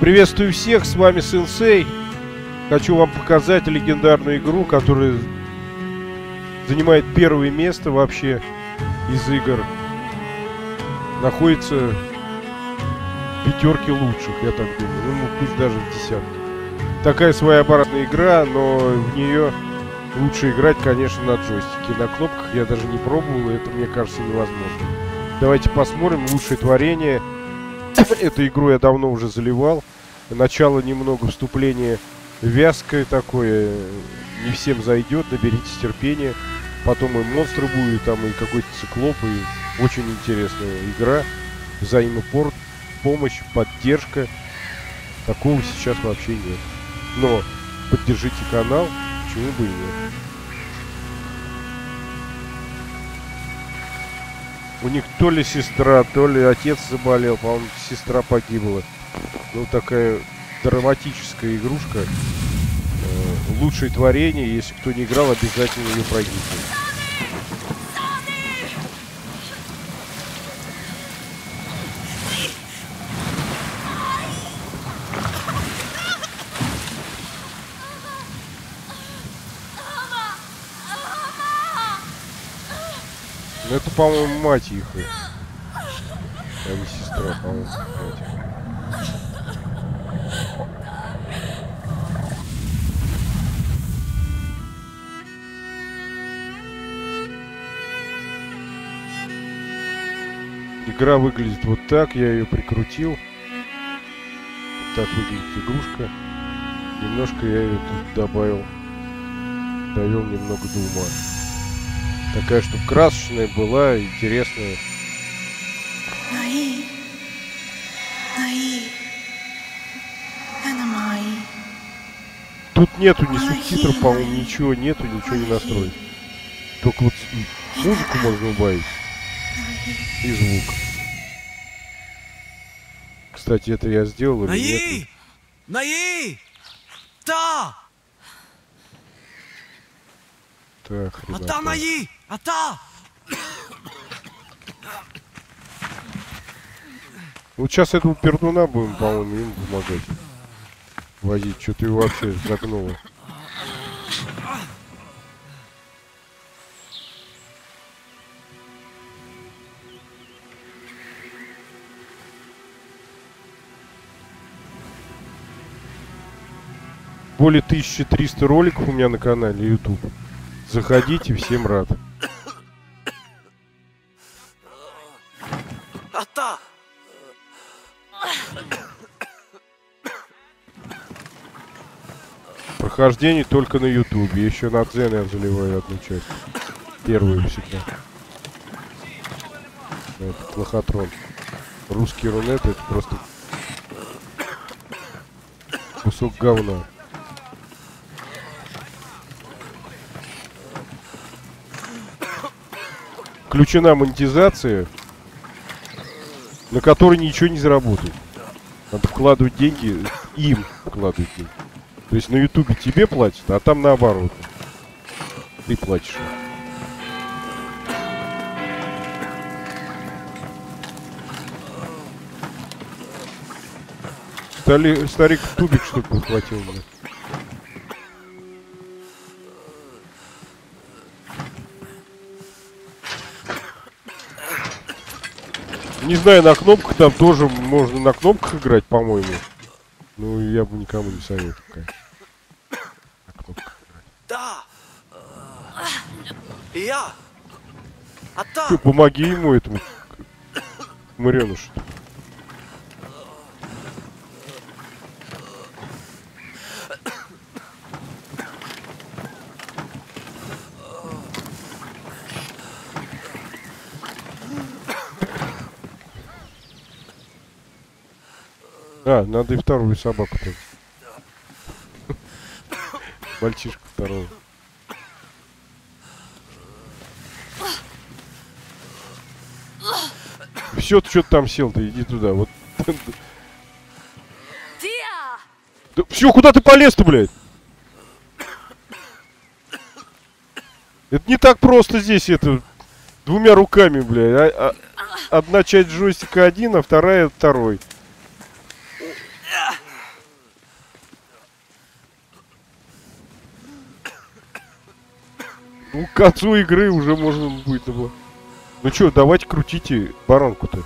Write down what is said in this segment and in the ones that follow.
Приветствую всех, с вами Сенсей. Хочу вам показать легендарную игру, которая занимает первое место вообще из игр. Находится в пятерке лучших, я так думаю. Ну, пусть даже в десятке. Такая своеобразная игра, но в нее лучше играть, конечно, на джойстике. На кнопках я даже не пробовал, и это, мне кажется, невозможно. Давайте посмотрим лучшее творение. Эту игру я давно уже заливал. Начало немного вступления вязкое такое. Не всем зайдет, наберитесь терпения. Потом и монстры будут, там и какой-то циклоп. И очень интересная игра. Взаимопомощь, поддержка. Такого сейчас вообще нет. Но поддержите канал, почему бы и нет. У них то ли сестра, то ли отец заболел, по-моему, сестра погибла. Ну, такая драматическая игрушка. Лучшее творение, если кто не играл, обязательно ее пройдите. Ну, это, по-моему, мать их. А не сестра, по-моему, мать. Игра выглядит вот так, я ее прикрутил. Вот так выглядит игрушка. Немножко я ее тут добавил. Довел немного до ума. Такая, чтобы красочная была, интересная. Тут нету ни субтитров, по-моему, ничего нету, ничего не настроить. Только вот музыку можно убавить. И звук. Кстати, это я сделал или нет? Так, ребята. Вот сейчас этого пердуна будем, по-моему, ему помогать. Возить. Что-то его вообще загнуло. Более 1300 роликов у меня на канале YouTube. Заходите, всем рад. Прохождение только на YouTube. Еще на Дзен я заливаю одну часть. Первую всегда. Это Лохотрон. Русский рунет — это просто кусок говна. Включена монетизация, на которой ничего не заработает. Надо вкладывать деньги, им вкладывать деньги. То есть на Ютубе тебе платят, а там наоборот. Ты платишь. Старик тубик, чтобы подхватил меня. Не знаю, на кнопках там тоже можно на кнопках играть, по-моему. Ну, я бы никому не советовал, конечно. На кнопках играть. Да. Я. Что, помоги ему, этому моренышу. А, надо и вторую собаку тоже. Мальчишку второго. Все, ты что там сел-то? Иди туда. Вот. Да, все, куда ты полез-то, блядь? Это не так просто здесь, это двумя руками, блядь. Одна часть джойстика один, а вторая второй. Ну, к концу игры уже можно будет было. Ну чё, давайте крутите баранку-то.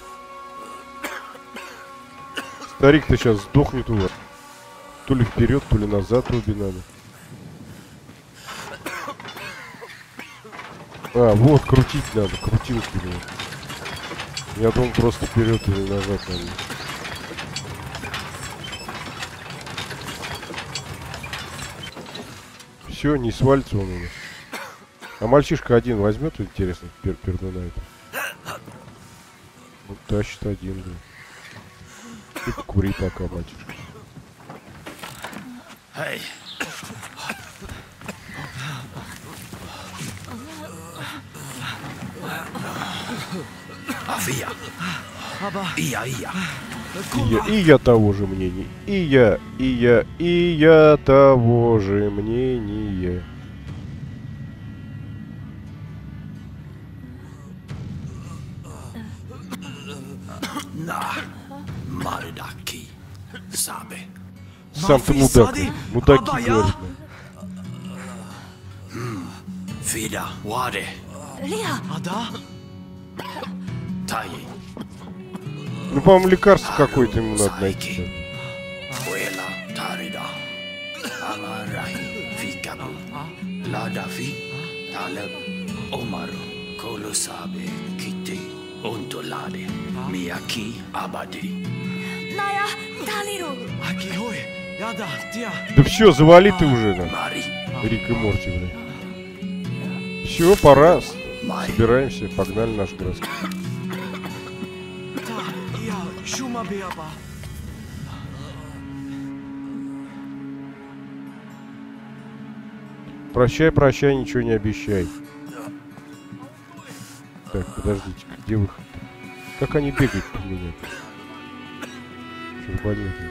Старик-то сейчас сдохнет у вас. То ли вперед, то ли назад обе надо. А, вот, крутить надо, крутилки, блин. Я думал, просто вперед или назад надо. Все, не свалится он у меня. А мальчишка один возьмет, интересно, пердуна это. Ну, тащит один, блин. Ты покури пока, мальчишка. Hey. Афия. Ия. И я того же мнения. И я того же мнения. На. Маридаки. Сабе. Сам ты мудак. Мудаки говорит. Фида. Ваде. Лиа! Ада? Тай. Ну, по-моему, лекарство какое-то ему надо найти. Уэла. Тарида. Амарай. Фикабу. Ладафи. Талеб. Омару. Колосабе. Ките. Онтоладе. Мияки. Абади. Ная! Талиру! Акихой! Яда, тя! Да все, завали ты уже, на. Мари. Рик и Морти, блин. Все, пора. Собираемся, погнали наш городской. Та, я, шума беаба. Прощай, прощай, ничего не обещай. Так, подождите, где выход? Как они бегают по меня? Чурбанеты.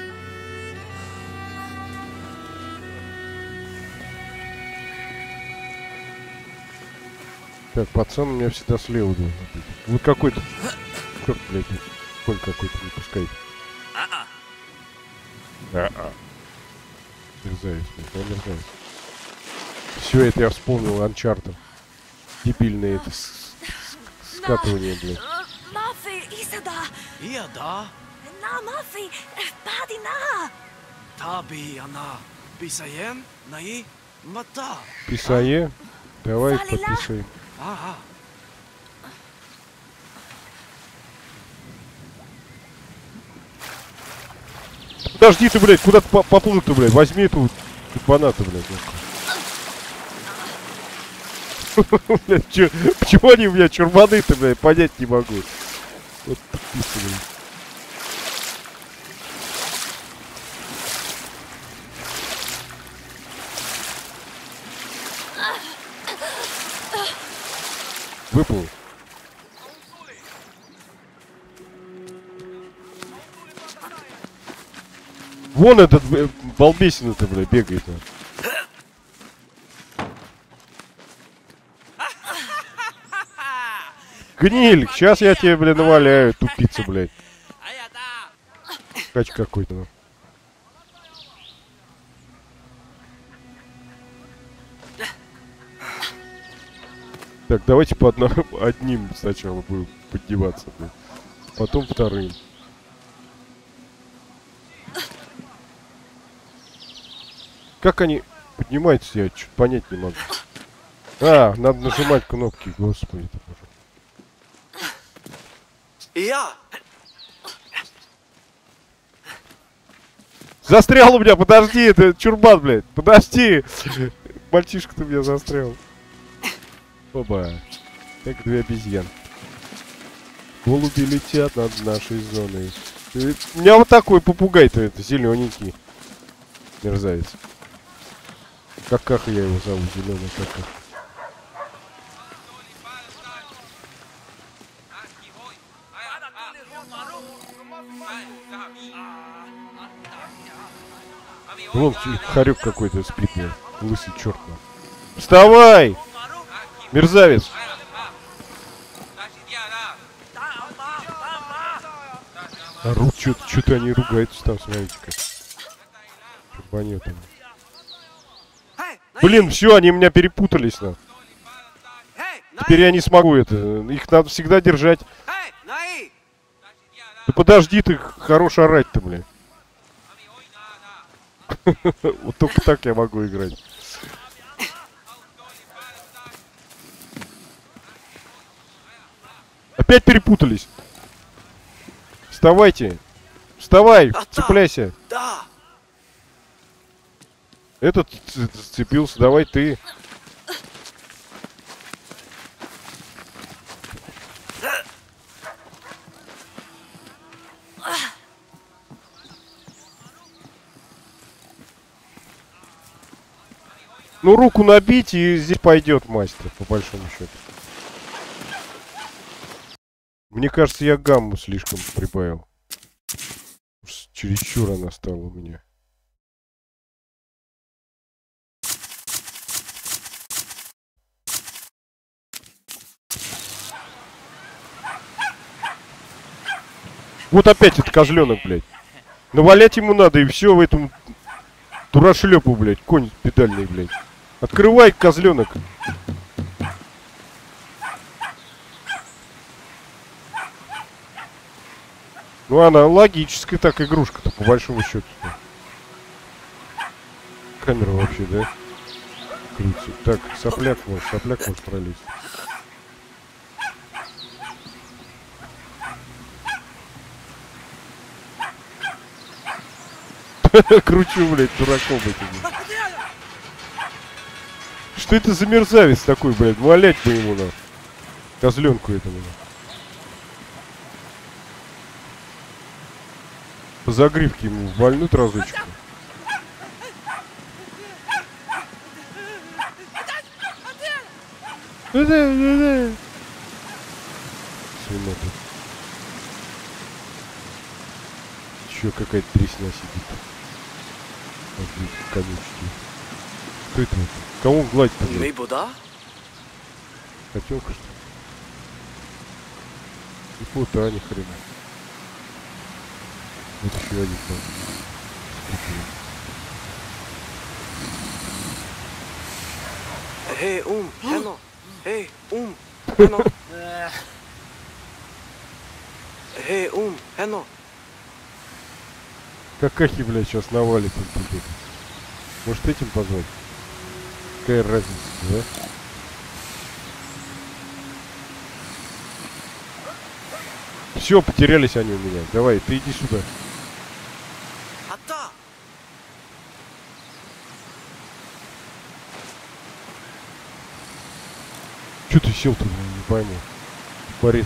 Так, пацан у меня всегда слева должен быть. Вот какой-то... Черт, блядь, конь какой-то не пускай. Мерзавец, блядь, он мерзавец. Все это я вспомнил, Uncharted. Дебильное это скатывание, блядь. Мафи! Исада! Яда? На, Мафи! Пади на! Таби, ана. Писаем? Наи? Мата? Писае? Давай их Салила? подписывай. Ага. Подожди ты, блядь, куда ты поплыл-то, блядь? Возьми эту банату, блядь. Блядь, почему они у меня чурбаны-то, блядь, понять не могу. Вот тупица, блядь. Выплыл. Вон этот балбесина-то, блядь, бегает. Гниль, сейчас я тебе, блядь, наваляю, тупица, блядь. Кач какой-то, ну. Так, давайте по одним сначала будем поддеваться, блядь. Потом вторым. Как они поднимаются, я что-то понять не могу. А, надо нажимать кнопки, господи. Я! Застрял у меня, подожди, это чурбан, блядь, подожди. Мальчишка-то меня застрял. Оба. Как две обезьян. Голуби летят над нашей зоной. У меня вот такой попугай-то, это зелененький. Мерзавец. Какаха я его зову, зеленый какаха. Вон хорек какой-то спит, блядь. Лысый черт. Вставай! Мерзавец! Орут, что-то они ругаются там, смотрите-ка. Чурбанет там. Блин, все, они меня перепутались, на. Теперь я не смогу это. Их надо всегда держать. Эй, Наи! Да подожди ты, хорош орать-то, блядь. Вот только так я могу играть. Опять перепутались. Вставайте. Вставай, цепляйся. Да! Этот зацепился, давай ты. Ну, руку набить, и здесь пойдет мастер, по большому счету. Мне кажется, я гамму слишком прибавил. Уж чересчур она стала у меня. Вот опять этот козленок, блядь. Навалять ему надо, и все в этом дурашлепу, блядь. Конь педальный, блядь. Открывай, козленок. Ну, она логическая так игрушка-то, по большому счету. Камера вообще, да? Крутится. Так, сопляк может пролезть. Кручу, блядь, дураком этим. Что это за мерзавец такой, блядь? Валять бы ему, на. Козленку этому, на. По загривке ему вальнуть разочек. Свинота. Еще какая-то тресня сидит. Конечки. Кто это? Кому гладить-то? Мибуда? Котенка, что ли? И фото, ни хрена. Вот еще один там. Эй, Хено! Эй, Хено! Эй, Хено! Какахи, блядь, сейчас навалит он тут. Может этим позвать? Какая разница, да? Все, потерялись они у меня. Давай, ты иди сюда. Ата! Че ты сел-то, не пойму. Порез.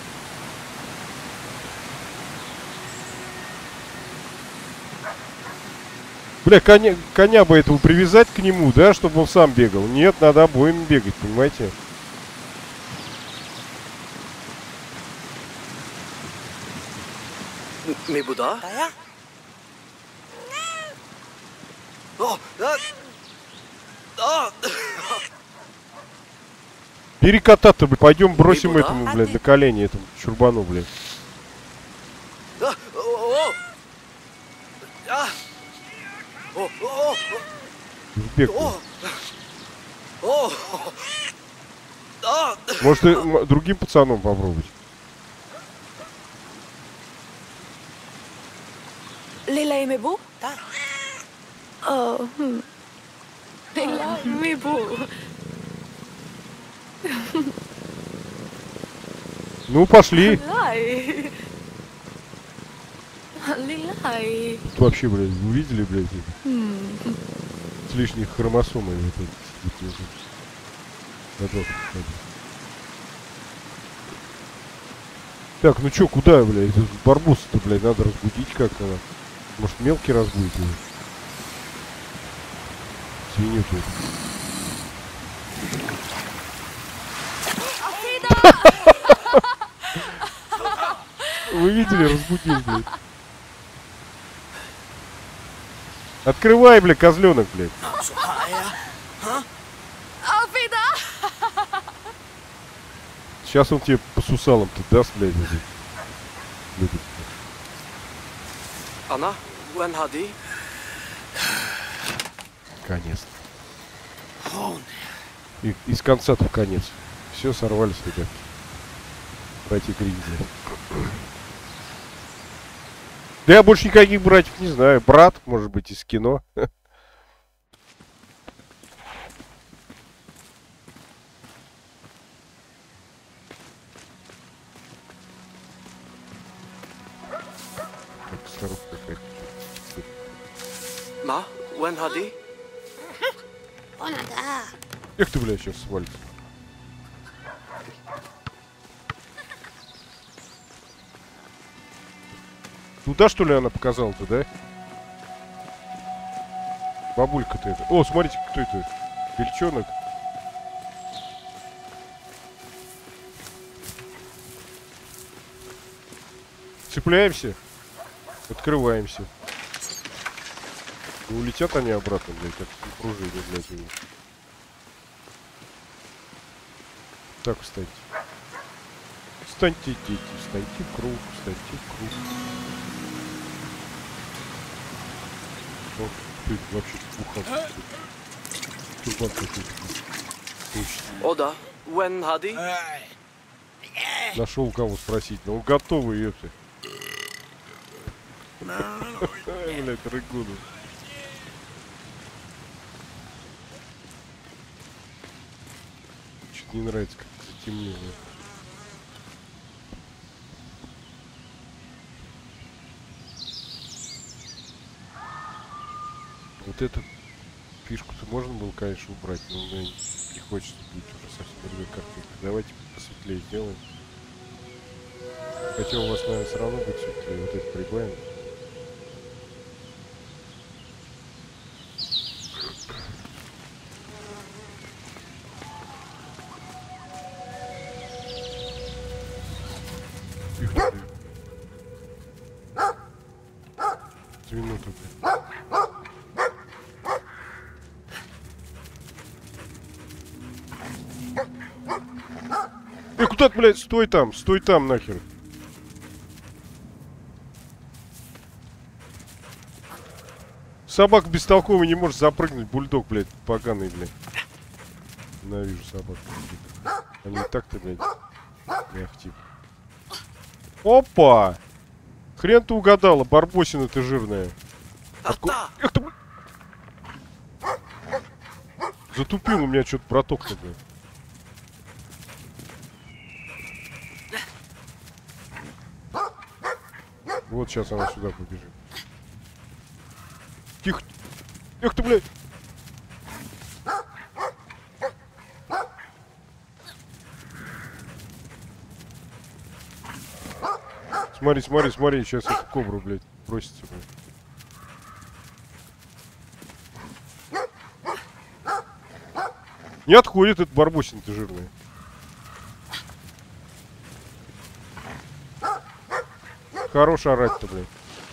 Бля, коня бы этого привязать к нему, да, чтобы он сам бегал. Нет, надо обоим бегать, понимаете? Мибуда? О, Бери кота-то, блядь, пойдем бросим Мибуда? этому, блядь, на колени, этому чурбану, блядь. В бег, блядь. Может, другим пацаном попробовать? Lilla Mibou? Oh, Lilla Mibou. Ну, пошли. Lilai. Lilai. Тут вообще, блядь, увидели, блядь, с лишней хромосомой вот это сидит внизу. Так, ну чё, куда, блядь? Барбуса-то, блядь, надо разбудить как-то. Может, мелкий разбудит его? Свинью тут. Вы видели, разбудил, блядь. Открывай, блядь, козленок, блядь. Alfida! Сейчас он тебе по сусалам-то даст, блядь. Блядь. Анна, when Hadi? Конец. И с конца-то в конец. Все, сорвались, ребят. Братья Гринзи. Да я больше никаких братьев не знаю. Брат, может быть, из кино. Старуха какая-то. Ma, when hadi? Эх ты, блядь, сейчас свалится. Туда, что ли, она показала-то, да? Бабулька-то это. О, смотрите, кто это? Бельчонок. Цепляемся. Открываемся. И улетят они обратно, блядь, как пружины, блядь, у них. Так, встаньте. Встаньте, дети, встаньте в круг, встаньте в круг. О, ты вообще бухал. Турбан какой-то. Oda, when hadi? Нашел у кого спросить, но он готовый, ёпта. Блядь, рыгуну. Чуть не нравится, как затемнело. Вот эту фишку-то можно было, конечно, убрать, но мне не хочется быть уже совсем другой картинкой. Давайте посветлее сделаем. Хотя у вас, наверное, все равно будет светлее. Вот это прибавим. Минуту. Куда ты, блядь, стой там нахер. Собака бестолковый не может запрыгнуть, бульдог, блядь, поганый, блядь. Ненавижу собак. Они и так-то, блядь, не ахтив. Опа! Хрен ты угадала, барбосина ты жирная. Эх ты, затупил у меня что-то браток-то, блядь. Вот сейчас она сюда побежит. Тихо. Эх ты, блядь. Смотри, сейчас эту кобру, блядь, бросится, блядь. Не отходит этот барбосин-то жирный. Хорош орать-то, блядь.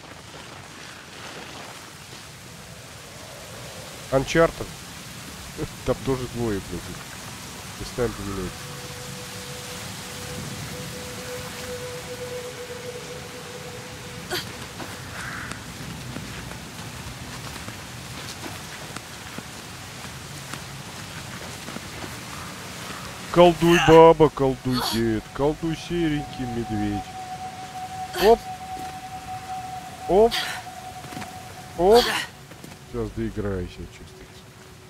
Uncharted. Там тоже двое, блядь. Местами поменяется. Колдуй, баба, колдуй, дед, колдуй, серенький медведь. Оп. Оп. Оп. Сейчас доиграю себя, чувствуется.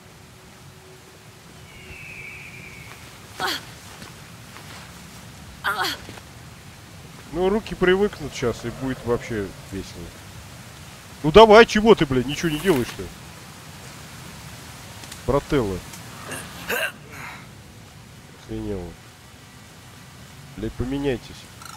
Ну, руки привыкнут сейчас, и будет вообще весело. Ну давай, чего ты, блядь, ничего не делаешь-то? Брателло. Охренело. Блядь, поменяйтесь.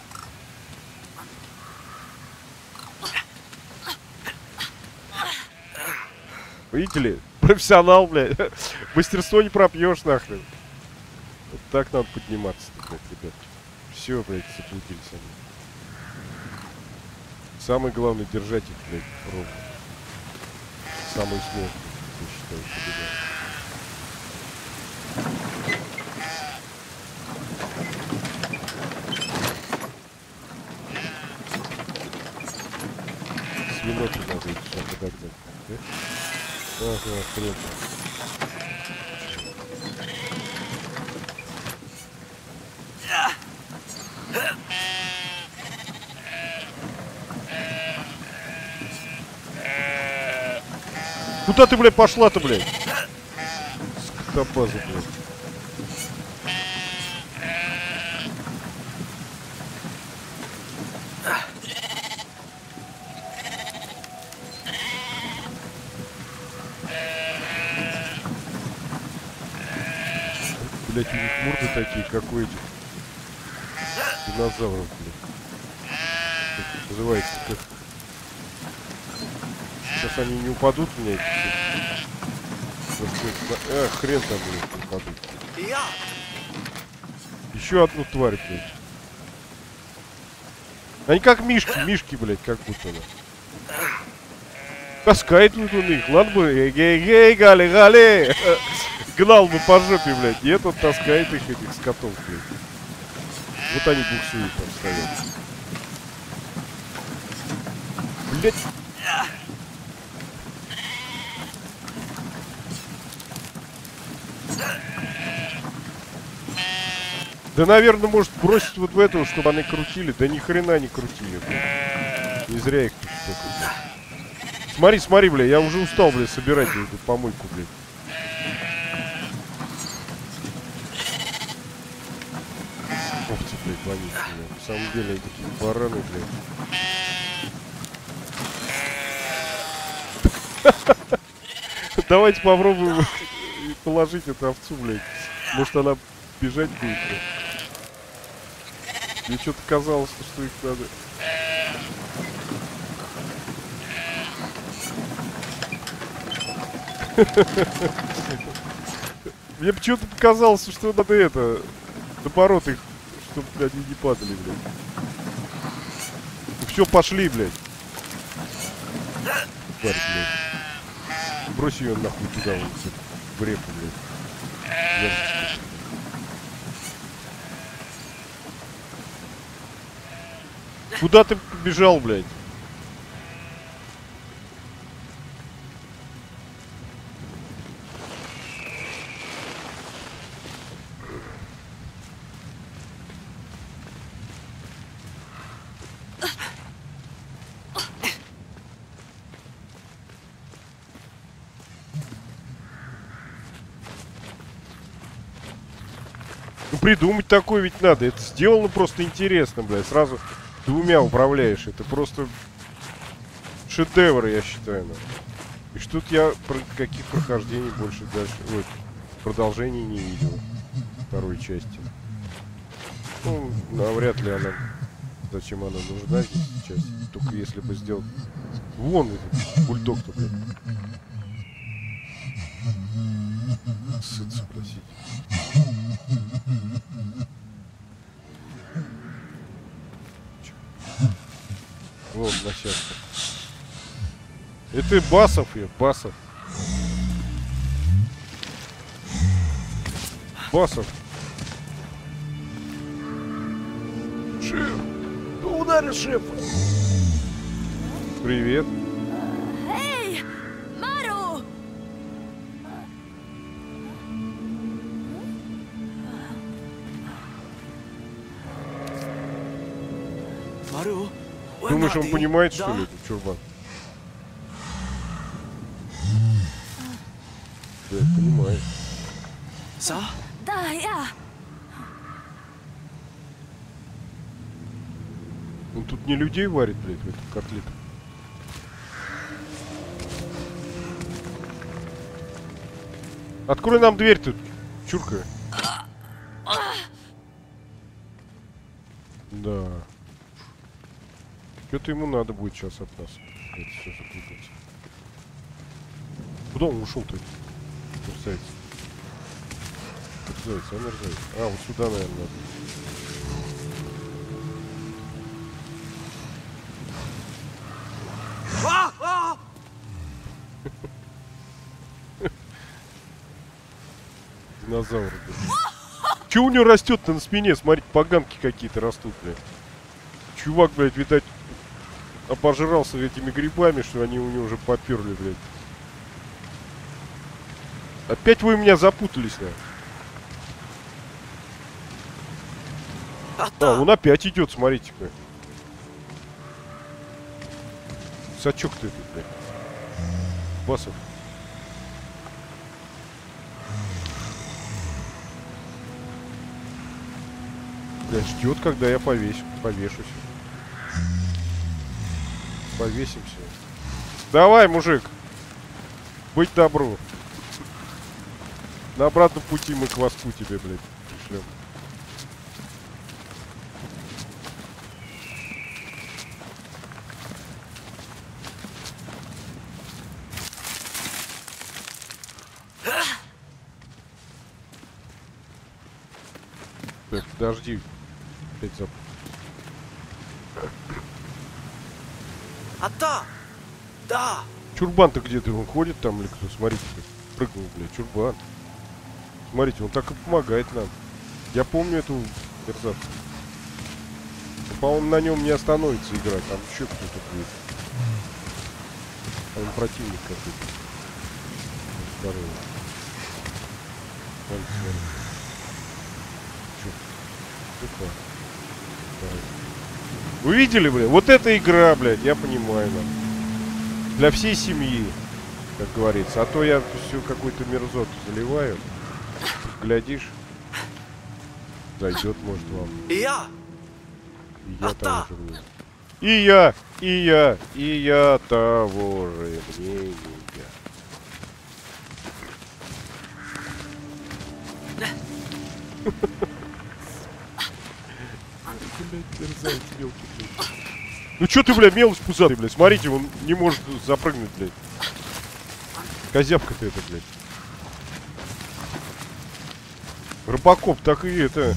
Видите ли? Профессионал, блядь. Мастерство не пропьешь, нахрен. Вот так надо подниматься, блядь, ребят. Все, блядь, заблудились они. Самое главное держать их, блядь, ровно. Самый сложный, я считаю, победать. Свинок надо еще подогнать, да? Ага, хрен. Куда ты, блядь, пошла-то, блядь? Скотобаза, блядь. Блять, у них морды такие, как у этих динозавров, блядь. Как называется, как... Сейчас они не упадут у меня. Хрен там, блядь, упадут. Еще одну тварь, блядь. Они как мишки, блядь, как будто. Таскает тут у них. Ладно бы, гей, гали. Гнал бы по жопе, блядь. Нет, он таскает их, этих скотов, блядь. Вот они буксуют там стоят. Блядь. Да, наверное, может бросить вот в эту, чтобы они крутили. Да ни хрена не крутили, блядь. Не зря их тут столько, блядь. Смотри, бля, я уже устал, бля, собирать эту помойку, блядь. Овцы, блядь, вонючие, блядь. На самом деле, они такие бараны, блядь. Давайте попробуем положить эту овцу, блядь. Может, она бежать будет, блядь. Мне что-то казалось, что их надо... Мне почему-то показалось, что надо это... Наоборот их, чтобы они не падали, блядь. Ну все, пошли, блядь. Тварь, блядь. Брось ее нахуй туда, вот, в реку, блядь. Яшечка. Куда ты побежал, блядь? Ну, придумать такое ведь надо. Это сделано просто интересно, блядь. Сразу двумя управляешь. Это просто шедевр, я считаю. Ну. И что-то я про каких прохождений больше дальше... Ой, продолжений не видел. Второй части. Ну, навряд ли она... Зачем она нужна здесь сейчас? Только если бы сделать... Вон этот бульдог-то, блядь. Сыт, спросить. Вон, насядка. Это Басов я, Басов. Басов. Шеф! Кто ударил шефа? Привет. Эй! Мару! Мару? Думаешь, он понимает, что ли, этот чурбан? Да, понимает. Са? Да, я. Он тут не людей варит, блядь, в эту котлету. Открой нам дверь тут, чурка. Да. Что-то ему надо будет сейчас от нас. Это все запутаться. Куда он ушел-то? Мерзавец. Мерзавец, а мерзавец. А, вот сюда, наверное, надо. Динозавр. Че у него растет-то на спине? Смотри, поганки какие-то растут, блядь. Чувак, блядь, видать, обожрался этими грибами, что они у него уже поперли, блядь. Опять вы меня запутались, да? А, он опять идет, смотрите-ка. Сачок ты тут, блядь. Басов. Блядь, ждет, когда я повешусь. Повесимся. Давай, мужик. Быть добру. На обратном пути мы кваску тебе, блядь, пришлем. Так, подожди. Опять зап... Ата! Да! Чурбан-то где-то, он ходит там или кто? Смотрите, прыгнул, блядь, чурбан. Смотрите, он так и помогает нам. Я помню эту мерзавку. По-моему, на нем не остановится игра, там еще кто-то будет. Там противник какой-то. Здорово. Вон, смотри. Чё? Опа. Давай. Вы видели, блядь? Вот эта игра, блядь, я понимаю, нам. Для всей семьи, как говорится. А то я всю какую-то мерзоту заливаю. Глядишь, зайдет, может, вам. И я! И я того же мнения. И я того же мнения. Ну чё ты, бля, мелочь пузатый, блядь. Смотрите, он не может запрыгнуть, блядь. Козявка-то это, блядь. Рыбакоп так и это...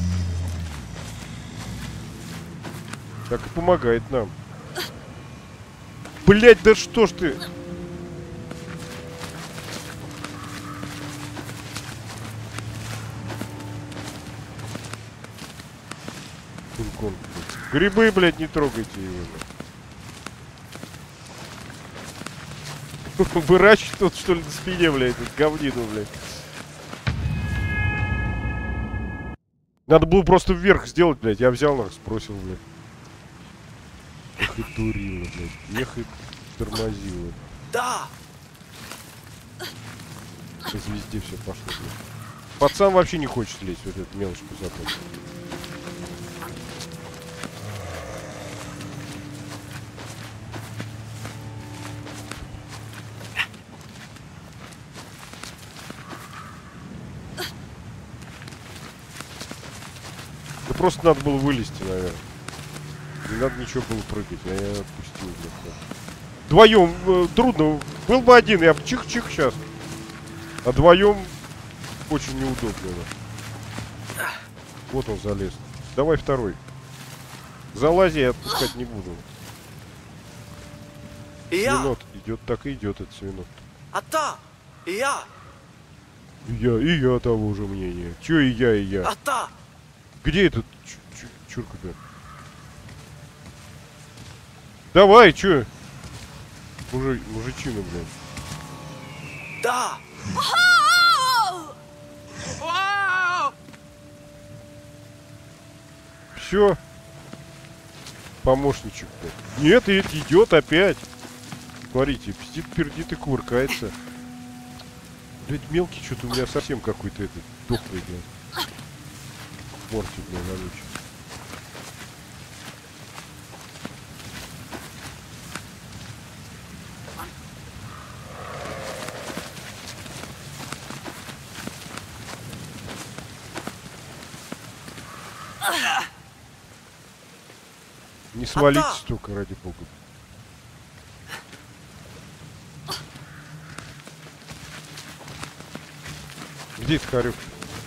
Так и помогает нам. Блядь, да что ж ты... Кинг-Конг, блядь. Грибы, блядь, не трогайте его. Выращивать тут, что ли, на спине, блядь, тут говнину, блядь. Надо было просто вверх сделать, блядь. Я взял, нах, сбросил, блядь. Эх и дурила, блядь. Эх и тормозила. Да! Сейчас везде все пошло, блядь. Пацан вообще не хочет лезть в эту мелочь пузатую. Да просто надо было вылезти, наверное. Не надо ничего было прыгать, а я отпустил, блядь. Вдвоем трудно. Был бы один, я бы чих-чих сейчас. А вдвоем очень неудобно. Да. Вот он залез. Давай второй. Залази, я отпускать не буду. И я! Свинот идет, так и идет этот свинот. Ата! И я! И я того же мнения. Чё и я? Ата! Где этот чурка-то? Давай, чё? Мужичина, блядь. Да! Все. Помощничек-то. Нет, и идет опять. Смотрите, пиздит, пердит и кувыркается. Блядь, мелкий что-то у меня совсем какой-то этот дохлый, блядь. Портит, блядь, вонючий. Не свалитесь только, ради бога. Где этот хорек?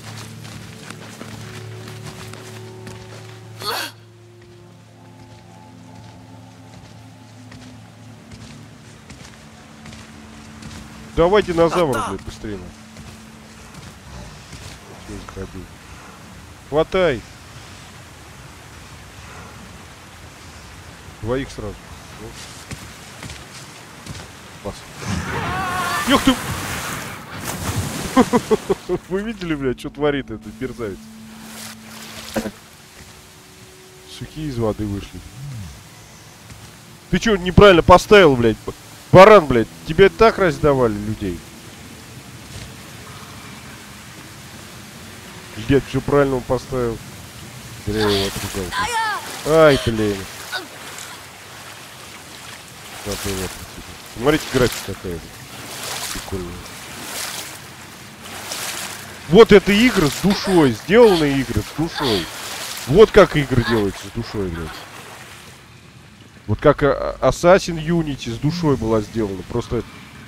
Давай динозавра, блядь, быстрее. Все, заходи. Хватай. Двоих сразу. Вот. Пас. Ёх ты! Вы видели, блядь, что творит этот мерзавец? Сухие из воды вышли. Ты чё, неправильно поставил, блядь? Баран, блядь, тебе так раздавали людей? Блядь, все правильно он поставил. Зря я его отругал. Ай, блин. Смотрите, графика какая. Прикольная. Вот это игры с душой. Сделанные игры с душой. Вот как игры делаются с душой, блядь. Вот как Assassin's Unity с душой была сделана. Просто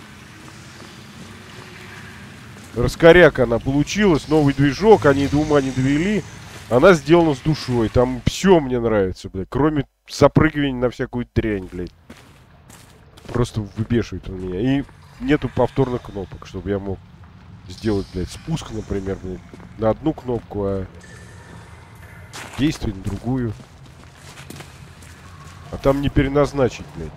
раскоряка она получилась. Новый движок, они до ума не довели. Она сделана с душой. Там все мне нравится, блядь. Кроме запрыгивания на всякую дрянь, блядь. Просто выбешивает он меня. И нету повторных кнопок, чтобы я мог сделать, блядь, спуск, например, блядь, на одну кнопку, а действие на другую. А там не переназначить, блядь.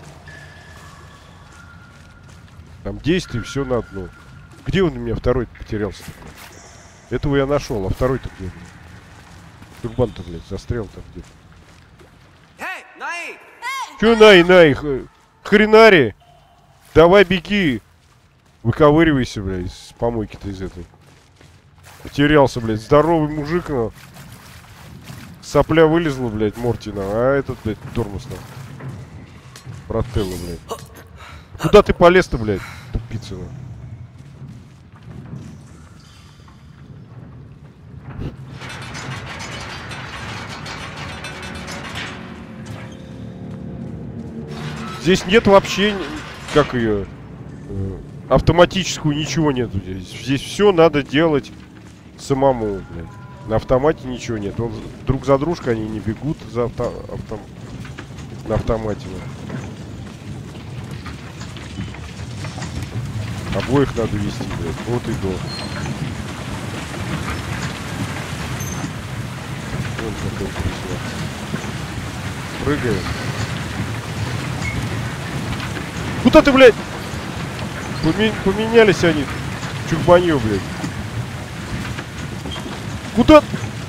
Там действие все на одну. Где он у меня второй потерялся? Этого я нашел, а второй-то где? Турбан-то, блядь, застрял там где-то. Эй, Наи! Чё, Наи, хренари! Давай беги! Выковыривайся, блядь, с помойки-то из этой. Потерялся, блядь, здоровый мужик, но... Сопля вылезла, блядь, Мортина, а этот, блядь, тормоз нам. Брателло, блядь. Куда ты полез-то, блядь, тупица, ну? Здесь нет вообще, как ее, автоматическую ничего нету здесь. Здесь все надо делать самому, блядь. На автомате ничего нет. Он друг за дружкой они не бегут за на автомате. Обоих надо вести, блядь. Вот и до. Вон какой красивый. Прыгаем. Куда ты, блядь? Поменялись они. Чурбанье, блядь. Куда?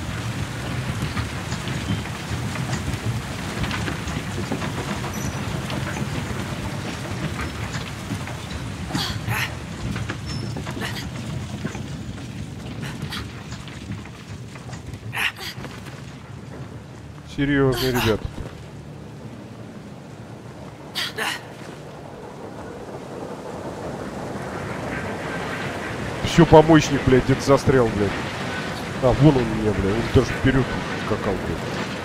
Серьезные ребята. Все, помощник, блядь, где-то застрял, блядь. А, вон он у меня, блядь. Он даже вперед скакал, блядь.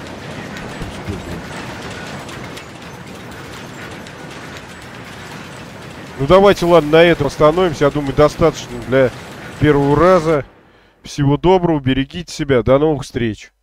Ну давайте, ладно, на этом остановимся. Я думаю, достаточно для первого раза. Всего доброго, берегите себя. До новых встреч.